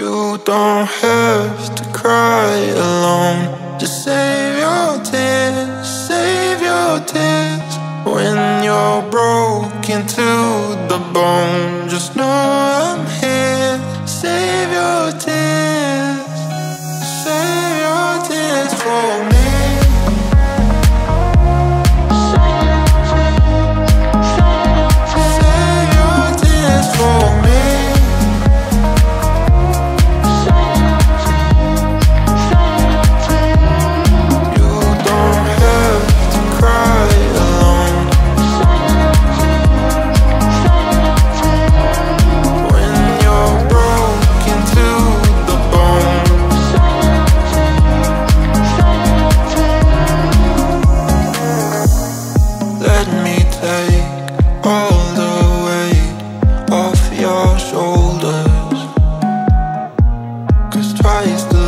You don't have to cry alone. Just save your tears, save your tears. When you're broken to the bone, just know I'm here. Save your tears, save your tears for me. Save your tears for me. Let me take all the weight off your shoulders, 'cause twice the